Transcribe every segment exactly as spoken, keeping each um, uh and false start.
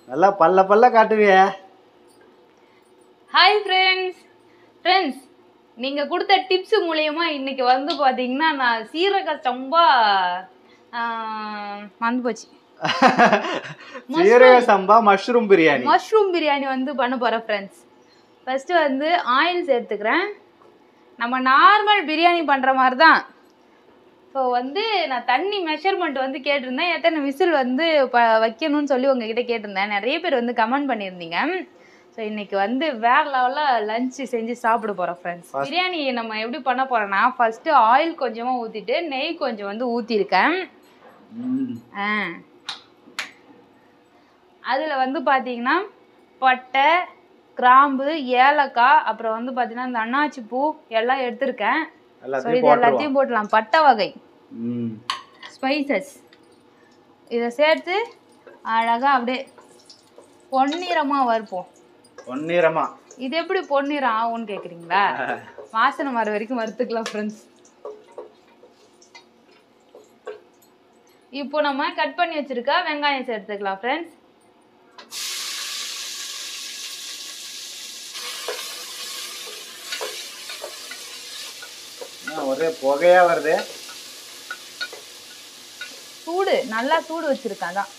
நல்லா பல்ல பல்ல காட்டுவிய. Hi friends. ஃப்ரெண்ட்ஸ், நீங்கள் கொடுத்த டிப்ஸ் மூலயமா இன்னைக்கு வந்து பார்த்தீங்கன்னா நான் சீரக சம்பா வந்து போச்சு சீரக சம்பா மஷ்ரூம் பிரியாணி மஷ்ரூம் பிரியாணி வந்து பண்ண போகிறேன் ஃப்ரெண்ட்ஸ். ஃபஸ்ட்டு வந்து ஆயில் சேர்த்துக்கிறேன். நம்ம நார்மல் பிரியாணி பண்ணுற மாதிரி தான். ஸோ வந்து நான் தண்ணி மெஷர்மெண்ட் வந்து கேட்டிருந்தேன், எத்தனை விசில் வந்து ப வைக்கணும்னு சொல்லி உங்ககிட்ட கேட்டிருந்தேன். நிறைய பேர் வந்து கமெண்ட் பண்ணியிருந்தீங்க. ஸோ இன்னைக்கு வந்து வேற லெவலில் லஞ்சு செஞ்சு சாப்பிட போகிறோம் ஃப்ரெண்ட்ஸ். பிரியாணி நம்ம எப்படி பண்ண போகிறோன்னா, ஃபஸ்ட்டு ஆயில் கொஞ்சமாக ஊற்றிட்டு நெய் கொஞ்சம் வந்து ஊற்றிருக்கேன். ஆ அதில் வந்து பார்த்தீங்கன்னா பட்டை, கிராம்பு, ஏலக்காய், அப்புறம் வந்து பார்த்தீங்கன்னா இந்த அன்னாச்சி பூ எல்லாம் எடுத்திருக்கேன். ஸோ இது எல்லாத்தையும் போட்டலாம். பட்டை வகை ஸ்பைசஸ் இதை சேர்த்து அழகாக அப்படியே பொன்னிறமாக வறுப்போம். பொன்னிறமா இது எப்படி பொன்னிறம் ஆகும்னு கேட்குறீங்களா? வாசனை வர வரைக்கும் வறுத்துக்கலாம் ஃப்ரெண்ட்ஸ். இப்போ நம்ம கட் பண்ணி வச்சிருக்க வெங்காயம் சேர்த்துக்கலாம் ஃப்ரெண்ட்ஸ். ஒரே புகையா வருது. சூடு நல்லா சூடு வச்சிருக்கேன் அதான்.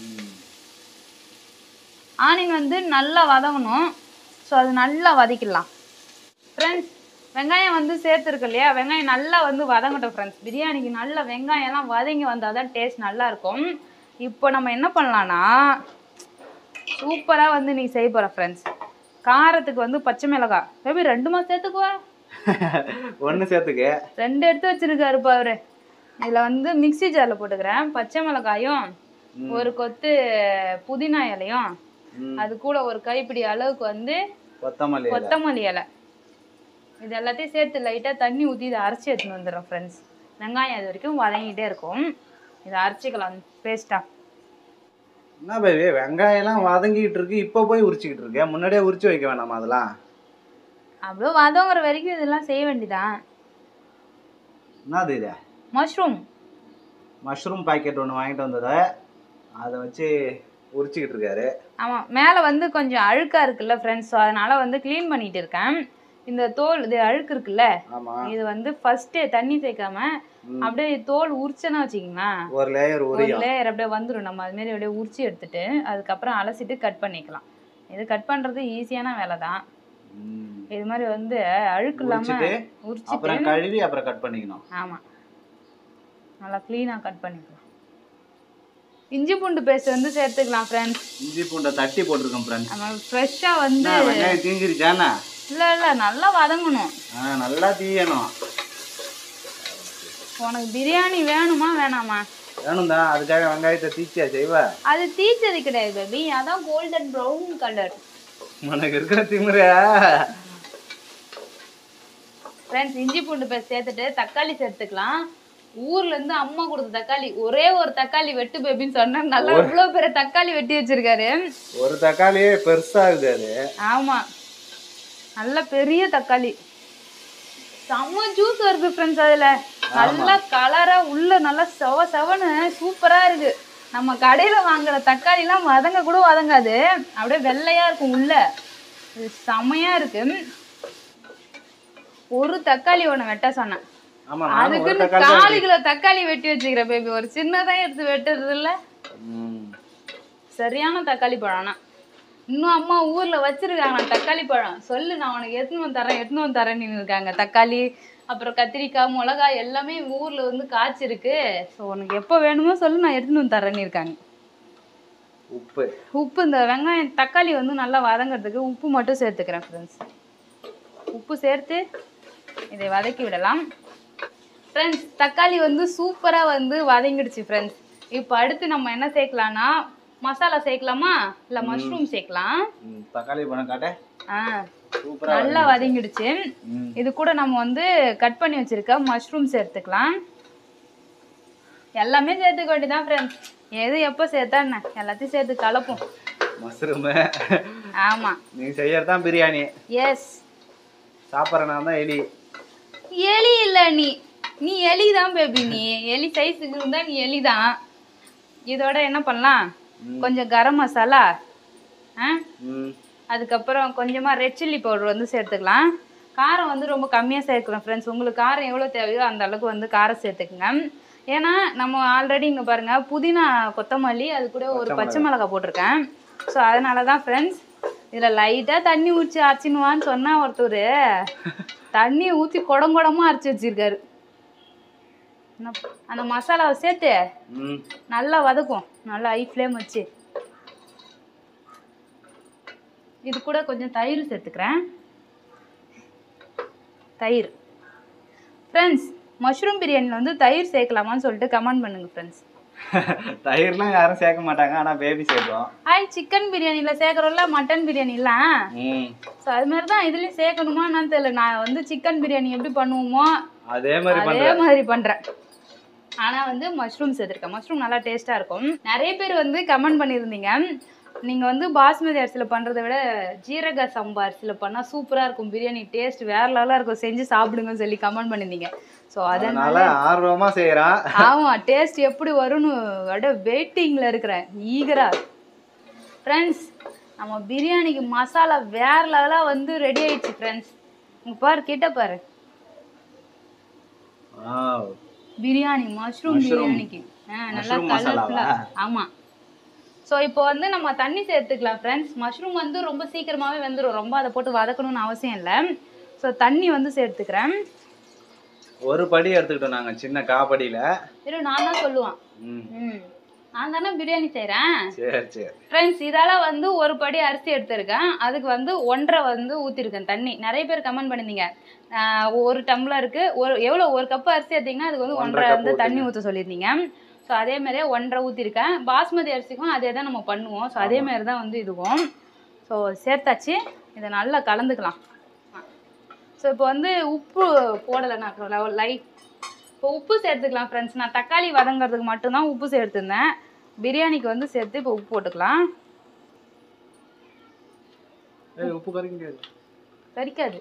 ஆனியன் வந்து நல்லா வதங்கணும். ஸோ அது நல்லா வதக்கிடலாம் ஃப்ரெண்ட்ஸ். வெங்காயம் வந்து சேர்த்துருக்கு இல்லையா, வெங்காயம் நல்லா வந்து வதங்கட்டும் ஃப்ரெண்ட்ஸ். பிரியாணிக்கு நல்லா வெங்காயம்லாம் வதங்கி வந்தால் தான் டேஸ்ட் நல்லா இருக்கும். இப்போ நம்ம என்ன பண்ணலான்னா, சூப்பராக வந்து நீ செய்ய போகிற ஃப்ரெண்ட்ஸ். காரத்துக்கு வந்து பச்சை மிளகாய் பேபி ரெண்டு மாதம் சேர்த்துக்குவா. ஒன்று சேர்த்துக்க. ரெண்டு எடுத்து வச்சிருக்காருப்பா அவரு. இதில் வந்து மிக்சி ஜாரில் போட்டுக்கிறேன். பச்சை மிளகாயும் ஒரு கொத்து புதினா இலையும், அது கூட ஒரு கைப்பிடி அளவுக்கு வந்து கொத்தமல்லி கொத்தமல்லி இலை, இது எல்லாத்தையும் சேர்த்து லைட்டாக தண்ணி ஊற்றி இதை அரைச்சி எடுத்துன்னு வந்துடுறோம் ஃப்ரெண்ட்ஸ். வெங்காயம் அது வரைக்கும் வதங்கிட்டே இருக்கும். இதை அரைச்சிக்கலாம் பேஸ்டா. என்ன பேபி வெங்காயம்லாம் வதங்கிட்டு இருக்கு, இப்போ போய் உரிச்சிக்கிட்டு இருக்கேன். முன்னாடியே உரிச்சு வைக்க வேணாமா? அதெல்லாம் அவ்வளோ வதங்குற வரைக்கும் இதெல்லாம் செய்ய வேண்டியதான். என்னது இது? மஷ்ரூம் மஷ்ரூம் பாக்கெட் ஒன்று வாங்கிட்டு வந்ததை அதை வச்சு உரிச்சிக்கிட்டு இருக்காரு. ஆமாம், மேலே வந்து கொஞ்சம் அழுக்காக இருக்குல்ல ஃப்ரெண்ட்ஸ். ஸோ அதனால் வந்து க்ளீன் பண்ணிகிட்டு இருக்கேன். இந்த தோல் இது அழுக்கு இருக்குல்ல, இது வந்து ஃபர்ஸ்டே தண்ணி சேர்க்காம அப்படியே தோல் உரிச்சனா வச்சுக்கிங்களேன், ஒரு லேயர் ஒரு லேயர் அப்படியே வந்துடும். நம்ம அதுமாரி அப்படியே உரிச்சு எடுத்துட்டு அதுக்கப்புறம் அலசிட்டு கட் பண்ணிக்கலாம். இது கட் பண்ணுறது ஈஸியான வேலை தான். இது மாதிரி வந்து அழுக்கு இல்லாமல் உரிச்சிட்டு கழுவி அப்புறம் கட் பண்ணிக்கணும். ஆமாம், நல்லா க்ளீனாக கட் பண்ணிக்கலாம். இஞ்சி பூண்டு பேஸ்ட் வந்து சேர்த்துக்கலாம் ஃப்ரெண்ட்ஸ். இஞ்சி பூண்டை தட்டி போட்டுருக்கோம் ஃப்ரெண்ட்ஸ். நம்ம ஃப்ரெஷ்ஷாக வந்து வெங்காயம் தீஞ்சிருச்சானா? இல்லை இல்லை, நல்லா வதங்கணும். ஆ நல்லா தீயணும். உனக்கு பிரியாணி வேணுமா வேணாமா? வேணும் தான். அதுக்காக வெங்காயத்தை தீச்சியா செய்வா? அது தீச்சது கிடையாது பேபி, அதான் கோல்டன் ப்ரௌன் கலர். உனக்கு இருக்கிற திமிர. ஃப்ரெண்ட்ஸ், இஞ்சி பூண்டு பேஸ்ட் சேர்த்துட்டு தக்காளி சேர்த்துக்கலாம். ஊர்ல இருந்து அம்மா கொடுத்த தக்காளி, ஒரே ஒரு தக்காளி வெட்டு பேபின்னு சொன்னா நல்லா இவ்வளவு பெரிய தக்காளி வெட்டி வச்சிருக்காரு. ஒரு தக்காளியே பெருசா இருக்குது. ஆமா, நல்ல பெரிய தக்காளி, செம்ம ஜூஸ் வருது ஃப்ரெண்ட்ஸ். அதுல நல்லா கலரா உள்ள நல்லா செவ செவன்னு சூப்பரா இருக்கு. நம்ம கடையில வாங்குற தக்காளி எல்லாம் வதங்க கூட வதங்காது, அப்படியே வெள்ளையா இருக்கும் உள்ள. இது செமையா இருக்கு. ஒரு தக்காளி ஒண்ணு வெட்ட சொன்னேன், அதுக்குன்னு காலு கிலோ தக்காளி வெட்டி வச்சுக்கிற பேபி. ஒரு சின்னதான் எடுத்து வெட்டுறது இல்ல, சரியான தக்காளி பழம்னா. இன்னும் அம்மா ஊர்ல வச்சிருக்காங்க தக்காளி பழம். சொல்லு, நான் உனக்கு எடுத்துன்னு வந்து தரேன் எடுத்துன்னு வந்து தரேன்னு இருக்காங்க. தக்காளி அப்புறம் கத்திரிக்காய் மிளகாய் எல்லாமே ஊர்ல வந்து காய்ச்சிருக்கு. ஸோ உனக்கு எப்போ வேணுமோ சொல்லு, நான் எடுத்துன்னு வந்து தரேன்னு இருக்காங்க. உப்பு உப்பு இந்த வெங்காயம் தக்காளி வந்து நல்லா வதங்கிறதுக்கு உப்பு மட்டும் சேர்த்துக்கிறேன் ஃப்ரெண்ட்ஸ். உப்பு சேர்த்து இதை வதக்கி விடலாம் ஃப்ரெண்ட்ஸ். தக்காளி வந்து சூப்பராக வந்து வதங்கிடுச்சு ஃப்ரெண்ட்ஸ். இப்போ அடுத்து நம்ம என்ன சேர்க்கலாம்னா, மசாலா சேர்க்கலாமா இல்லை மஷ்ரூம் சேர்க்கலாம்? தக்காளி பழம் காட்ட. ஆ நல்லா வதங்கிடுச்சு. இது கூட நம்ம வந்து கட் பண்ணி வச்சிருக்க மஷ்ரூம் சேர்த்துக்கலாம். எல்லாமே சேர்த்துக்க வேண்டியதான் ஃப்ரெண்ட்ஸ். எது எப்போ சேர்த்தா என்ன, எல்லாத்தையும் சேர்த்து கலப்போம். மஷ்ரூம் ஆமா, நீ செய்யறதான் பிரியாணி. எஸ், சாப்பிட்றனா தான் எலி. எலி இல்ல, நீ நீ எலி தான் பேபி. நீ எலி சைஸுக்கு இருந்தா நீ எலி தான். இதோட என்ன பண்ணலாம், கொஞ்சம் கரம் மசாலா, ஆ அதுக்கப்புறம் கொஞ்சமாக ரெட் சில்லி பவுடர் வந்து சேர்த்துக்கலாம். காரம் வந்து ரொம்ப கம்மியாக சேர்க்குறோம் ஃப்ரெண்ட்ஸ். உங்களுக்கு காரம் எவ்வளோ தேவையோ அந்த அளவுக்கு வந்து காரம் சேர்த்துக்குங்க. ஏன்னா நம்ம ஆல்ரெடி இங்கே பாருங்கள் புதினா கொத்தமல்லி அது கூட ஒரு பச்சை மிளகாய் போட்டிருக்கேன். ஸோ அதனால தான் ஃப்ரெண்ட்ஸ் இதில் லைட்டாக தண்ணி ஊற்றி அரைச்சினுவான்னு சொன்னால் ஒருத்தர் தண்ணியை ஊற்றி குடங்குடமாக அரைச்சி வச்சிருக்காரு. அந்த மசாலாவை சேர்த்து நல்லா வதக்கும். நல்லா ஹை ஃப்ளேம் வச்சு இது கூட கொஞ்சம் தயிர் சேர்த்துக்கிறேன். தயிர் ஃப்ரெண்ட்ஸ் மஷ்ரூம் பிரியாணியில் வந்து தயிர் சேர்க்கலாமான்னு சொல்லிட்டு கமெண்ட் பண்ணுங்க ஃப்ரெண்ட்ஸ். தயிர்லாம் யாரும் சேர்க்க மாட்டாங்க, ஆனால் பேபி சேர்ப்போம். ஹாய் சிக்கன் பிரியாணியில் சேர்க்குறோம்ல மட்டன் பிரியாணிலாம். ஸோ அது மாதிரி தான் இதுலேயும் சேர்க்கணுமா என்னன்னு தெரியல. நான் வந்து சிக்கன் பிரியாணி எப்படி பண்ணுவோமோ அதே மாதிரி அதே மாதிரி பண்ணுறேன். ஆனால் வந்து மஷ்ரூம் சேர்த்துருக்கேன். மஷ்ரூம் நல்லா டேஸ்ட்டாக இருக்கும். நிறைய பேர் வந்து கமெண்ட் பண்ணியிருந்தீங்க நீங்கள் வந்து பாஸ்மதி அரிசியில் பண்ணுறதை விட ஜீரக சம்பா அரிசியில் பண்ணால் சூப்பராக இருக்கும் பிரியாணி, டேஸ்ட் வேறு லெவலாக இருக்கும், செஞ்சு சாப்பிடுங்கன்னு சொல்லி கமெண்ட் பண்ணியிருந்தீங்க. ஸோ அதனால ஆர்வமாக செய்கிறேன். ஆமாம், டேஸ்ட் எப்படி வரும்னு அப்படியே வெயிட்டிங்கில் இருக்கிறேன் ஈகரா. ஃப்ரெண்ட்ஸ் நம்ம பிரியாணிக்கு மசாலா வேறு லெவலாக வந்து ரெடி ஆயிடுச்சு ஃப்ரெண்ட்ஸ். உங்கள் பாரு கிட்ட பாரு பிரியாணி மஷ்ரூம் பிரியாணிக்கு நல்லா கலர்ஃபுல்லாக. ஆமாம். ஸோ இப்போ வந்து நம்ம தண்ணி சேர்த்துக்கலாம் ஃப்ரெண்ட்ஸ். மஷ்ரூம் வந்து ரொம்ப சீக்கிரமாகவே வெந்துடும், ரொம்ப அதை போட்டு வதக்கணும்னு அவசியம் இல்லை. ஸோ தண்ணி வந்து சேர்த்துக்கிறேன். ஒரு படி எடுத்துக்கிட்டோம் நாங்கள், சின்ன காப்படியில். இரு நான் தான் சொல்லுவான். ம் நான் தானே பிரியாணி செய்கிறேன். சரி சரி ஃப்ரெண்ட்ஸ் இதால் வந்து ஒரு படி அரிசி எடுத்துருக்கேன், அதுக்கு வந்து ஒன்றரை வந்து ஊற்றிருக்கேன் தண்ணி. நிறைய பேர் கமெண்ட் பண்ணியிருந்தீங்க ஒரு டம்ளருக்கு ஒரு எவ்வளோ ஒரு கப்பு அரிசி எடுத்திங்கன்னா அதுக்கு வந்து ஒன்றரை வந்து தண்ணி ஊற்ற சொல்லியிருந்தீங்க. ஸோ அதே மாதிரியே ஒன்றரை ஊற்றிருக்கேன். பாஸ்மதி அரிசிக்கும் அதே தான் நம்ம பண்ணுவோம். ஸோ அதே மாதிரி தான் வந்து இதுவும். ஸோ சேர்த்தாச்சு, இதை நல்லா கலந்துக்கலாம். ஸோ இப்போ வந்து உப்பு போடலை நான் லைட். இப்போ உப்பு சேர்த்துக்கலாம் ஃப்ரெண்ட்ஸ். நான் தக்காளி வதங்கிறதுக்கு மட்டும்தான் உப்பு சேர்த்துருந்தேன். பிரியாணிக்கு வந்து சேர்த்து இப்போ உப்பு போட்டுக்கலாம். உப்பு கறிக்காது கறிக்காது.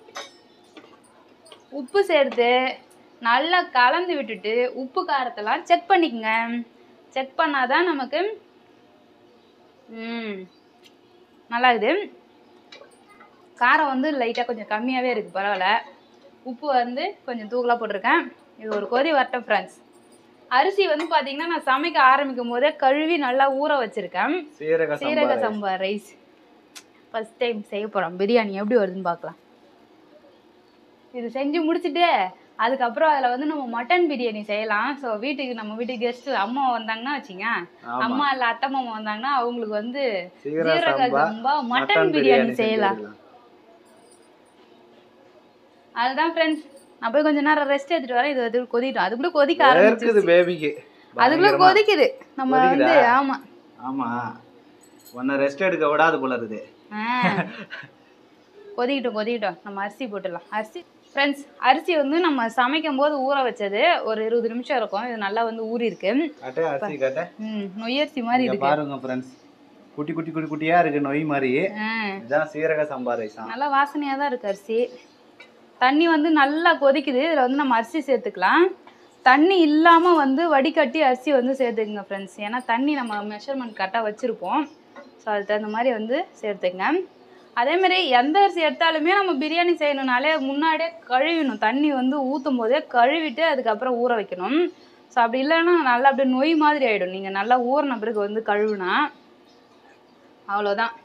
உப்பு சேர்த்து நல்லா கலந்து விட்டுட்டு உப்பு காரத்தெல்லாம் செக் பண்ணிக்கோங்க. செக் பண்ணாதான் நமக்கு ம் நல்லா இருக்குது. காரம் வந்து லைட்டாக கொஞ்சம் கம்மியாகவே இருக்குது, பரவாயில்ல. உப்பு வந்து கொஞ்சம் தூக்கலாக போட்டிருக்கேன். இது ஒரு கொதி வரட்டும் ஃப்ரெண்ட்ஸ். அரிசி வந்து பார்த்தீங்கன்னா நான் சமைக்க ஆரம்பிக்கும் போதே கழுவி நல்லா ஊற வச்சுருக்கேன். சீரக சம்பா ரைஸ் ஃபஸ்ட் டைம் செய்ய போகிறோம். பிரியாணி எப்படி வருதுன்னு பார்க்கலாம். இது செஞ்சு முடிச்சுட்டு அதுக்கப்புறம் அதில் வந்து நம்ம மட்டன் பிரியாணி செய்யலாம். ஸோ வீட்டுக்கு நம்ம வீட்டுக்கு கெஸ்ட்டு அம்மா வந்தாங்கன்னா வச்சுங்க, அம்மா இல்லை அத்தை மாமா வந்தாங்கன்னா அவங்களுக்கு வந்து சீரக சம்பா மட்டன் பிரியாணி செய்யலாம். அதுதான் ஃப்ரெண்ட்ஸ். நான் போய் கொஞ்ச நேரம் ரெஸ்ட் எடுத்துட்டு வரேன். இது வந்து கொதிட்டோம், அதுக்குள்ள கொதிக்க ஆரம்பிக்குது பேபிக்கு. அதுக்குள்ள கொதிக்குது நம்ம வந்து. ஆமா ஆமா ஒன்ன ரெஸ்ட் எடுக்க விடாது போல இருக்குது. கொதிக்கிட்டோம் கொதிக்கிட்டோம் நம்ம அரிசி போட்டுடலாம். அரிசி ஃப்ரெண்ட்ஸ் அரிசி வந்து நம்ம சமைக்கும் போது ஊற வச்சது ஒரு இருபது நிமிஷம் இருக்கும். இது நல்லா வந்து ஊறி இருக்கு. அரிசி கட்ட ம் நொய்யரிசி மாதிரி இருக்கு பாருங்க ஃப்ரெண்ட்ஸ். குட்டி குட்டி குட்டி குட்டியா இருக்கு நொய் மாதிரி. இதுதான் சீரக சம்பா ரைஸ். நல்லா வாசனையா தான் இருக்கு அரிசி. தண்ணி வந்து நல்லா கொதிக்குது. இதில் வந்து நம்ம அரிசி சேர்த்துக்கலாம். தண்ணி இல்லாமல் வந்து வடிகட்டி அரிசி வந்து சேர்த்துக்குங்க ஃப்ரெண்ட்ஸ். ஏன்னா தண்ணி நம்ம மெஷர்மெண்ட் கரெக்டாக வச்சுருப்போம். ஸோ அதுக்கு தகுந்த மாதிரி வந்து சேர்த்துக்குங்க. அதேமாதிரி எந்த அரிசி எடுத்தாலுமே நம்ம பிரியாணி செய்யணுனாலே முன்னாடியே கழுவிடணும். தண்ணி வந்து ஊற்றும் போதே கழுவிட்டு அதுக்கப்புறம் ஊற வைக்கணும். ஸோ அப்படி இல்லைன்னா நல்லா அப்படியே நொய் மாதிரி ஆகிடும். நீங்கள் நல்லா ஊறின பிறகு வந்து கழுவுனா அவ்வளோதான்.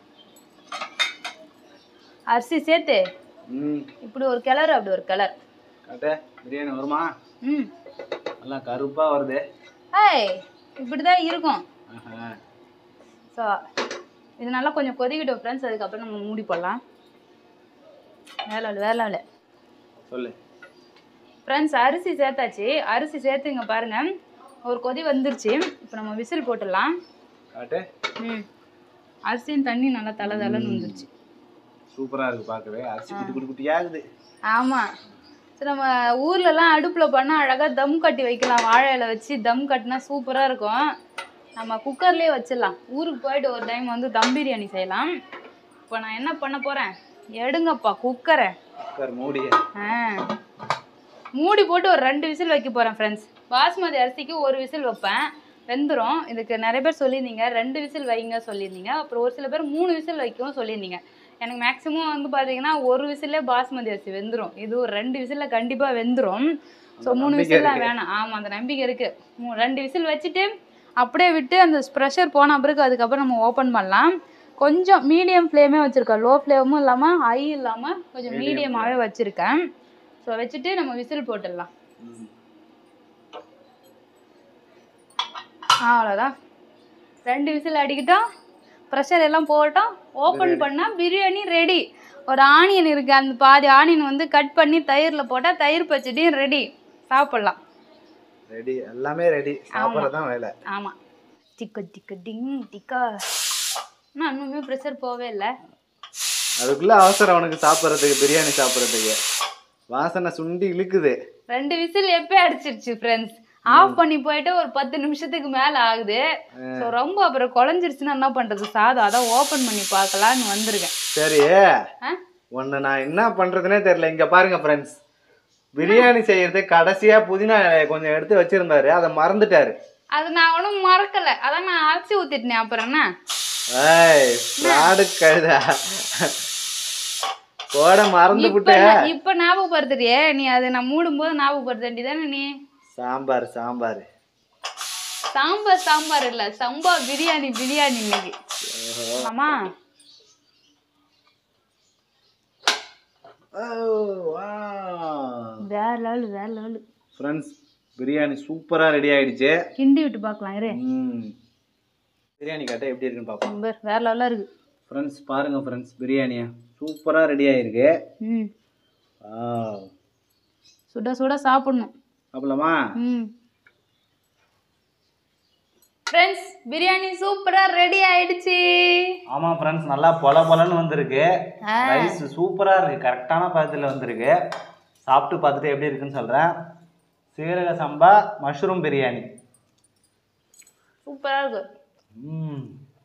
அரிசி சேர்த்து இப்படி ஒரு கிளறு அப்படி ஒரு கிளர் பிரியாணி வருமா? ம் நல்லா கருப்பா வருது. ஏய் இப்படிதான் இருக்கும். ஸோ இது நல்லா கொஞ்சம் கொதிக்கிட்டோம் ஃப்ரெண்ட்ஸ். அதுக்கப்புறம் நம்ம மூடி போடலாம். வேலை வேலை சொல்லு ஃப்ரெண்ட்ஸ். அரிசி சேர்த்தாச்சு. அரிசி சேர்த்து இங்கே பாருங்கள் ஒரு கொதி வந்துருச்சு. இப்போ நம்ம விசில் போட்டுடலாம். ம் அரிசியும் தண்ணி நல்லா தலை தலைன்னு வந்துருச்சு. சூப்பராக இருக்குது பார்க்கவே. அரிசி குட்டி குட்டி குட்டியாகுது. ஆமாம். ஸோ நம்ம ஊர்லலாம் அடுப்பில் பண்ணால் அழகாக தம் கட்டி வைக்கலாம். வாழை இலை வச்சு தம் கட்டினா சூப்பராக இருக்கும். நம்ம குக்கர்லேயே வச்சிடலாம். ஊருக்கு போயிட்டு ஒரு டைம் வந்து தம் பிரியாணி செய்யலாம். இப்போ நான் என்ன பண்ண போகிறேன், எடுங்கப்பா குக்கரை. குக்கர் மூடி ஆ மூடி போட்டு ஒரு ரெண்டு விசில் வைக்க போகிறேன் ஃப்ரெண்ட்ஸ். பாஸ்மதி அரிசிக்கு ஒரு விசில் வைப்பேன். வெந்துடும். இதுக்கு நிறைய பேர் சொல்லியிருந்தீங்க ரெண்டு விசில் வைங்க சொல்லியிருந்தீங்க. அப்புறம் ஒரு சில பேர் மூணு விசில் வைக்கவும் சொல்லியிருந்தீங்க. எனக்கு மேக்ஸிமம் வந்து பார்த்தீங்கன்னா ஒரு விசிலே பாஸ்மதி அரிசி வெந்துடும். இது ஒரு ரெண்டு விசிலில் கண்டிப்பாக வெந்துடும். ஸோ மூணு விசில்லாம் வேணாம். ஆமாம், அந்த நம்பிக்கை இருக்குது. மூ ரெண்டு விசில் வச்சுட்டு அப்படியே விட்டு அந்த ப்ரெஷர் போன பிறகு அதுக்கப்புறம் நம்ம ஓப்பன் பண்ணலாம். கொஞ்சம் மீடியம் ஃப்ளேமே வச்சுருக்கேன். லோ ஃப்ளேமும் இல்லாமல் ஹை இல்லாமல் கொஞ்சம் மீடியமாகவே வச்சுருக்கேன். ஸோ வச்சுட்டு நம்ம விசில் போட்டுடலாம். அவ்வளோதான். ரெண்டு விசில் அடிக்கிட்டோம். ப்ரெஷர் எல்லாம் போட்டோம். ஓப்பன் பண்ணால் பிரியாணி ரெடி. ஒரு ஆனியன் இருக்குது, அந்த பாதி ஆனியன் வந்து கட் பண்ணி தயிரில் போட்டால் தயிர் பச்சடியும் ரெடி. சாப்பிட்லாம். ரெடி, எல்லாமே ரெடி. சாப்பிட்றதான் வேலை. ஆமாம். டிக்க டிக்க டிங் டிக்கா. ஆனால் இன்னுமே ப்ரெஷர் போவே இல்லை. அதுக்குள்ளே அவசரம் உனக்கு சாப்பிட்றதுக்கு, பிரியாணி சாப்பிட்றதுக்கு. வாசனை சுண்டி இழுக்குது. ரெண்டு விசில் எப்போ அடிச்சிருச்சு ஃப்ரெண்ட்ஸ். ஆஃப் பண்ணி போயிட்டு ஒரு பத்து நிமிஷத்துக்கு மேலே ஆகுது. ஸோ ரொம்ப அப்புறம் குழஞ்சிருச்சுன்னா என்ன பண்ணுறது சாதம். அதான் ஓப்பன் பண்ணி பார்க்கலான்னு வந்திருக்கேன். சரி, ஒன்று நான் என்ன பண்ணுறதுனே தெரியல. இங்கே பாருங்க ஃப்ரெண்ட்ஸ், பிரியாணி செய்யறது கடைசியாக புதினா கொஞ்சம் எடுத்து வச்சிருந்தாரு, அதை மறந்துட்டாரு. அது நான் ஒன்றும் மறக்கலை, அதான் நான் அரைச்சி ஊற்றிட்டேன். அப்புறம் என்ன கழுதா போட மறந்து விட்டேன். இப்போ ஞாபகப்படுத்துறியே நீ, அதை நான் மூடும்போது ஞாபகப்படுத்த வேண்டியதானே நீ. சாம்பார் சாம்பார் சாம்பார் சாம்பார் இல்ல, சம்பா பிரியாணி பிரியாணி இன்னைக்கு. ஆமா, வேற லெவல் வேற லெவல் ஃப்ரெண்ட்ஸ். பிரியாணி சூப்பரா ரெடி ஆயிடுச்சு. கிண்டி விட்டு பார்க்கலாம் இரு. பிரியாணி கட்ட எப்படி இருக்குன்னு பார்ப்போம். வேற லெவலா இருக்கு ஃப்ரெண்ட்ஸ். பாருங்க ஃப்ரெண்ட்ஸ், பிரியாணி சூப்பரா ரெடி ஆயிருக்கு. ம், சுட சுட சாப்பிடணும். சாப்பிடலாமா? ம் ஃப்ரெண்ட்ஸ், பிரியாணி சூப்பரா ரெடி ஆயிடுச்சு. ஆமா ஃப்ரெண்ட்ஸ், நல்லா பொல பொலன்னு வந்திருக்கு. ரைஸ் சூப்பரா இருக்கு, கரெக்டான பதத்துல வந்திருக்கு. சாப்பிட்டு பார்த்துட்டு எப்படி இருக்குன்னு சொல்றேன். சீரக சம்பா மஷ்ரூம் பிரியாணி சூப்பரா இருக்கு. ம்,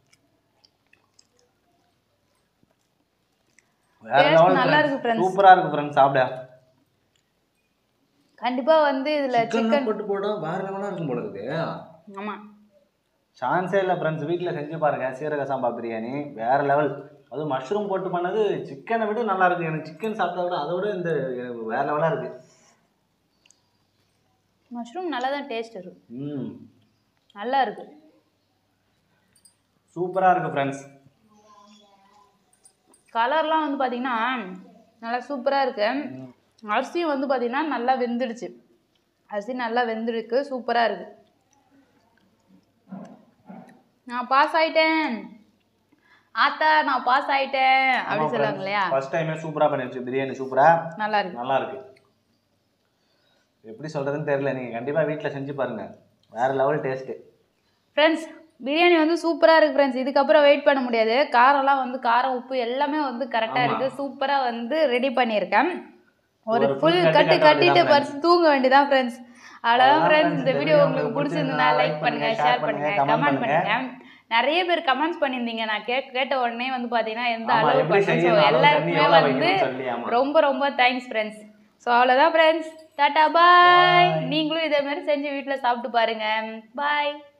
நல்லா இருக்கு ஃப்ரெண்ட்ஸ், சூப்பரா இருக்கு ஃப்ரெண்ட்ஸ். சாப்பிட கண்டிப்பா வந்து இதுல சிக்கன் போட்டு போட வேற லெவலா இருக்கும் போல இருக்கு. ஆமா, சான்ஸே இல்லை ஃப்ரெண்ட்ஸ். வீட்டில் செஞ்சு பாருங்க, சீரக சாம்பா பிரியாணி வேற லெவல். அதுவும் மஷ்ரூம் போட்டு பண்ணது சிக்கனை விட நல்லா இருக்கு. எனக்கு சிக்கன் சாப்பிட்டா விட அதை விட இந்த வேற லெவலா இருக்கு. மஷ்ரூம் நல்லா தான் டேஸ்ட் இருக்கு. ம், நல்லா இருக்கு, சூப்பரா இருக்கு ஃப்ரெண்ட்ஸ். கலர்லாம் வந்து பாத்தீங்கன்னா நல்லா சூப்பரா இருக்கு. அரிசியும் வந்து பாத்தீங்கன்னா நல்லா வெந்துடுச்சு. அரிசி நல்லா வெந்துருக்கு, சூப்பரா இருக்கு. நான் பாஸ் ஆயிட்டேன் ஆத்தா, நான் பாஸ் ஆயிட்டேன் அப்படி சொல்லுவாங்க இல்லையா. ஃபர்ஸ்ட் டைமே சூப்பரா பண்ணிருச்சு பிரியாணி. சூப்பரா நல்லா இருக்கு, நல்லா இருக்கு. எப்படி சொல்றதுன்னு தெரியல, நீங்க கண்டிப்பா வீட்ல செஞ்சு பாருங்க, வேற லெவல் டேஸ்ட். ஃப்ரெண்ட்ஸ், பிரியாணி வந்து சூப்பரா இருக்கு ஃப்ரெண்ட்ஸ். இதுக்கப்புறம் வெயிட் பண்ண முடியாது. காரம்லாம் வந்து காரம் உப்பு எல்லாமே வந்து கரெக்டா இருக்கு. சூப்பரா வந்து ரெடி பண்ணியிருக்கேன். ஒரு ஃபுல் கட்டு கட்டிட்டு பறிச்சு தூங்க வேண்டியதான் ஃப்ரெண்ட்ஸ். அவ்வளோதான் ஃப்ரெண்ட்ஸ். இந்த வீடியோ உங்களுக்கு பிடிச்சிருந்தா லைக் பண்ணுங்க, ஷேர் பண்ணுங்க, கமெண்ட் பண்ணுங்க. நிறைய பேர் கமெண்ட்ஸ் பண்ணியிருந்தீங்க. நான் கே கேட்ட உடனே வந்து பார்த்தீங்கன்னா எந்த அளவு பண்ணுங்க, எல்லாருக்குமே வந்து ரொம்ப ரொம்ப தேங்க்ஸ் ஃப்ரெண்ட்ஸ். ஸோ அவ்வளோதான் ஃப்ரெண்ட்ஸ், டாட்டா பாய். நீங்களும் இதே மாதிரி செஞ்சு வீட்டில் சாப்பிட்டு பாருங்க. பாய்.